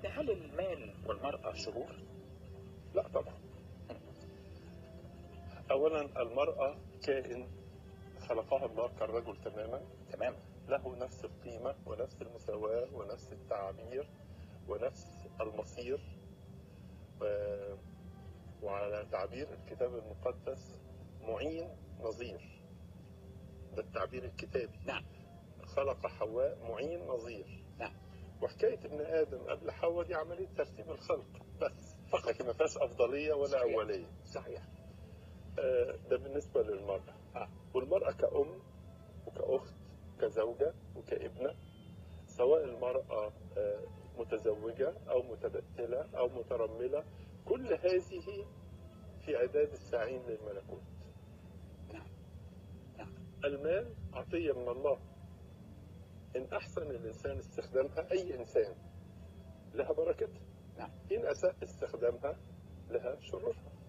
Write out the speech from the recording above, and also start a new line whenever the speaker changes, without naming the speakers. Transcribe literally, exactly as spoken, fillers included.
هل المال والمرأة شرور؟
لا طبعا. أولا المرأة كائن خلقها الله كالرجل تماما،
تمام.
له نفس القيمة ونفس المساواة ونفس التعبير ونفس المصير، و- وعلى تعبير الكتاب المقدس معين نظير، ده التعبير الكتابي.
نعم.
خلق حواء معين نظير.
نعم.
وحكاية ابن آدم قبل حواء دي عملية ترتيب الخلق بس فقط، لكن ما فيهاش أفضلية ولا
صحيح.
أولية.
صحيح.
آه، ده بالنسبة للمرأة.
آه.
والمرأة كأم وكأخت كزوجة وكابنة، سواء المرأة آه، متزوجة أو متبتلة أو مترملة، كل هذه في عداد الساعين للملكوت.
نعم. نعم.
المال عطية من الله، إن أحسن الإنسان استخدامها، أي إنسان، لها بركتها.
نعم.
إن أساء استخدامها لها شرورها.